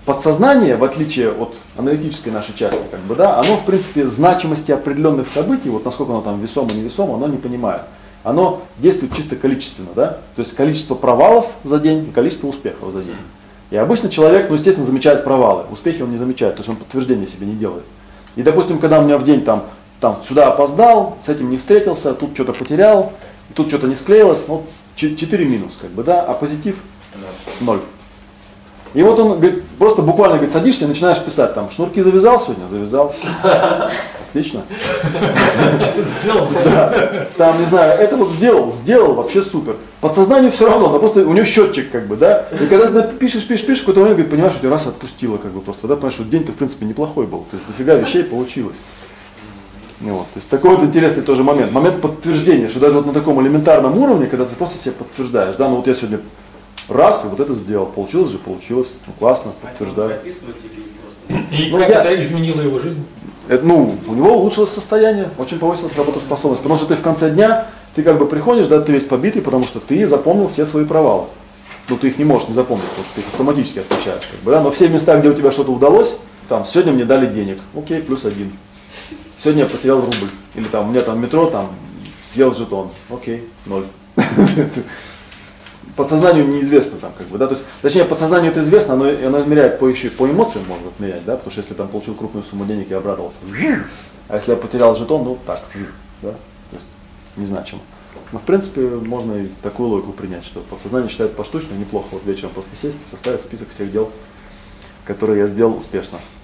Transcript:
подсознание, в отличие от аналитической нашей части, как бы, да, оно, в принципе, значимости определенных событий, вот насколько оно там весомо, невесомо, оно не понимает. Оно действует чисто количественно, да, то есть количество провалов за день и количество успехов за день. И обычно человек, ну, естественно, замечает провалы, успехи он не замечает, то есть он подтверждения себе не делает. И, допустим, когда у меня в день там сюда опоздал, с этим не встретился, тут что-то потерял, тут что-то не склеилось, ну, 4 минус, как бы, да, а позитив 0. И вот он говорит, просто буквально говорит, садишься и начинаешь писать, там, шнурки завязал сегодня? Завязал. Отлично. Сделал. Да. Там, не знаю, это вот сделал, вообще супер. Подсознанию все равно, но просто у него счетчик, как бы, да. И когда ты пишешь, в какой-то момент, говорит, понимаешь, что тебя раз отпустило, как бы, просто, да, понимаешь, что день-то, в принципе, неплохой был. То есть дофига вещей получилось. Вот. То есть такой вот интересный тоже момент. Момент подтверждения, что даже вот на таком элементарном уровне, когда ты просто себе подтверждаешь, да, ну вот я сегодня раз, и вот это сделал, получилось же, получилось, ну классно, подтверждаю. И как это изменило его жизнь? Ну, у него улучшилось состояние, очень повысилась работоспособность, потому что ты в конце дня, ты как бы приходишь, да, ты весь побитый, потому что ты запомнил все свои провалы. Ну, ты их не можешь не запомнить, потому что ты их автоматически отмечаешь, как бы, да, но все места, где у тебя что-то удалось, там, сегодня мне дали денег, окей, +1. Сегодня я потерял рубль, или там, у меня там метро, там, съел жетон, окей, 0. Подсознанию неизвестно там, как бы, да, то есть, точнее, подсознанию это известно, оно измеряет еще по эмоциям можно отмерять, да, потому что если там получил крупную сумму денег, я обрадовался, а если я потерял жетон, ну так, да, то есть незначимо. Но в принципе можно и такую логику принять, что подсознание считает поштучно неплохо вот вечером просто сесть и составить список всех дел, которые я сделал успешно.